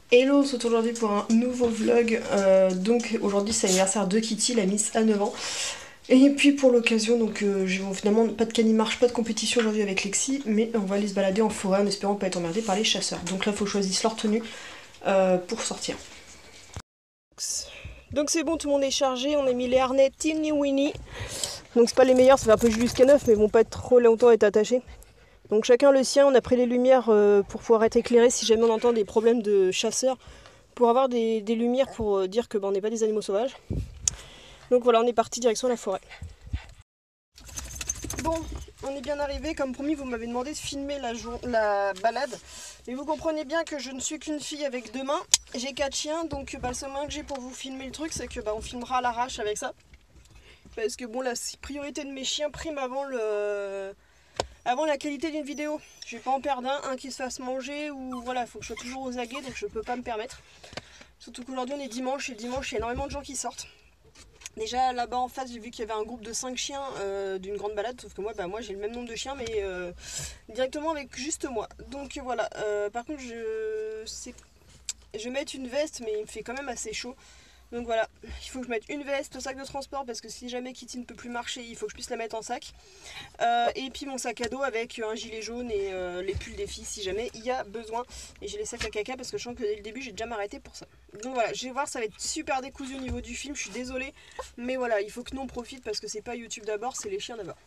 Hello, on se retrouve aujourd'hui pour un nouveau vlog. Donc aujourd'hui c'est l'anniversaire de Kitty, la Miss à 9 ans. Et puis pour l'occasion, donc finalement pas de canimarche, pas de compétition aujourd'hui avec Lexi, mais on va aller se balader en forêt en espérant pas être emmerdé par les chasseurs. Donc là faut choisir leur tenue pour sortir. Donc c'est bon, tout le monde est chargé, on a mis les harnais Teeny Winnie. Donc c'est pas les meilleurs, ça fait un peu jusqu'à 9 mais ils vont pas être trop longtemps être attachés. Donc chacun le sien, on a pris les lumières pour pouvoir être éclairé si jamais on entend des problèmes de chasseurs, pour avoir des lumières pour dire que on n'est pas des animaux sauvages. Donc voilà, on est parti direction la forêt. Bon, on est bien arrivé, comme promis vous m'avez demandé de filmer la balade. Mais vous comprenez bien que je ne suis qu'une fille avec 2 mains, j'ai 4 chiens, donc le seul moyen que j'ai pour vous filmer le truc c'est que on filmera à l'arrache avec ça. Parce que bon, la priorité de mes chiens prime avant la qualité d'une vidéo. Je vais pas en perdre un qui se fasse manger ou voilà, il faut que je sois toujours aux aguets donc je peux pas me permettre. Surtout qu'aujourd'hui on est dimanche et dimanche il y a énormément de gens qui sortent. Déjà là-bas en face j'ai vu qu'il y avait un groupe de 5 chiens d'une grande balade, sauf que moi j'ai le même nombre de chiens mais directement avec juste moi. Donc voilà, par contre je vais mettre une veste mais il me fait quand même assez chaud. Donc voilà, il faut que je mette une veste, le sac de transport parce que si jamais Kitty ne peut plus marcher, il faut que je puisse la mettre en sac. Et puis mon sac à dos avec un gilet jaune et les pulls des filles si jamais il y a besoin. Et j'ai les sacs à caca parce que je sens que dès le début j'ai déjà m'arrêter pour ça. Donc voilà, je vais voir, ça va être super décousu au niveau du film, je suis désolée. Mais voilà, il faut que nous on profite parce que c'est pas YouTube d'abord, c'est les chiens d'abord.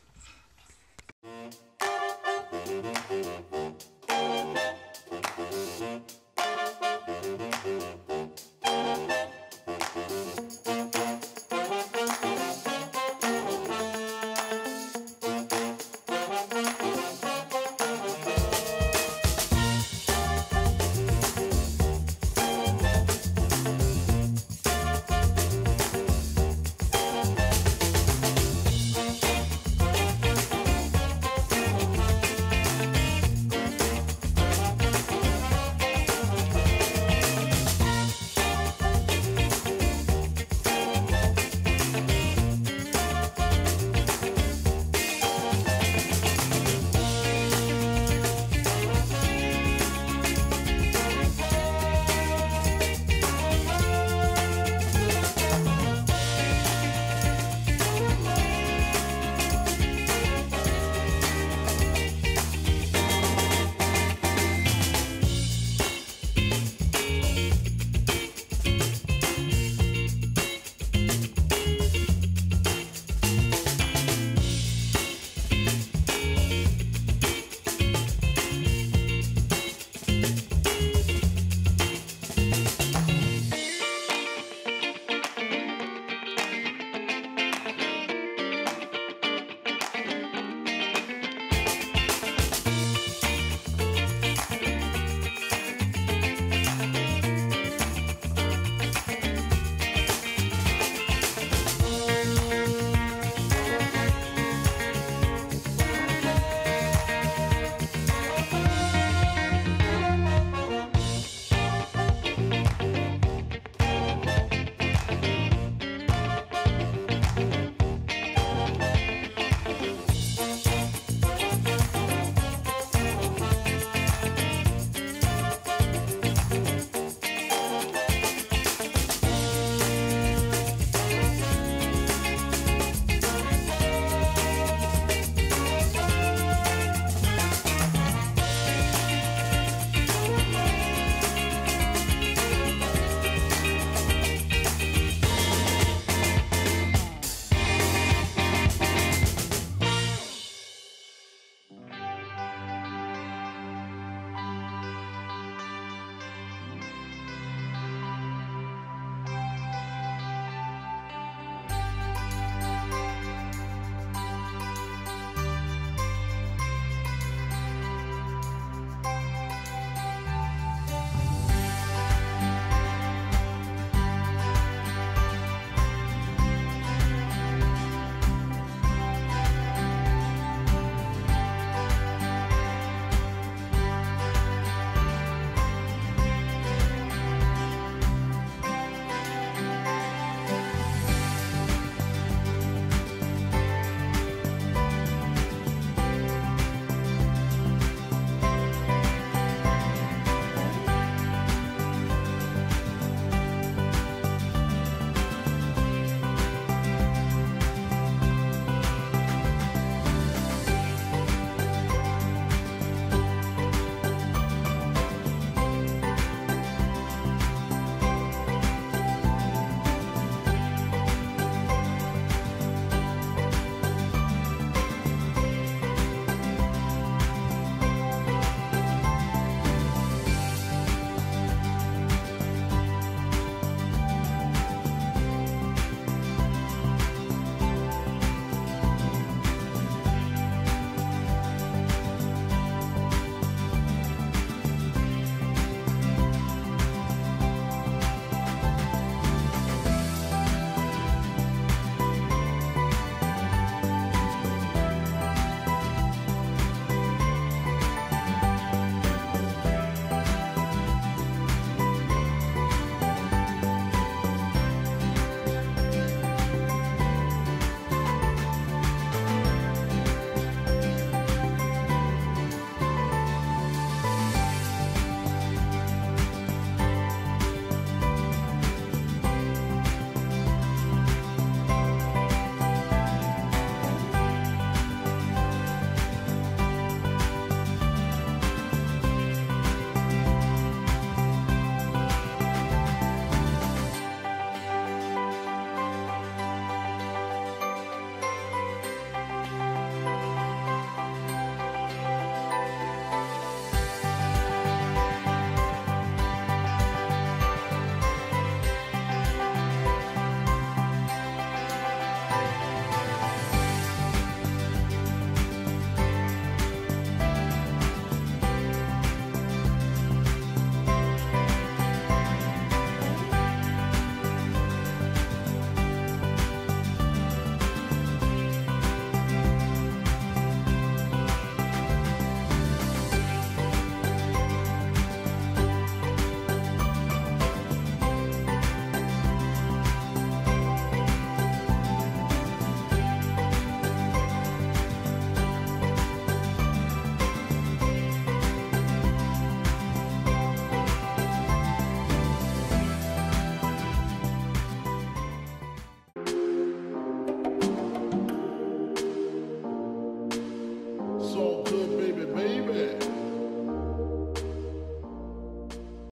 baby, baby.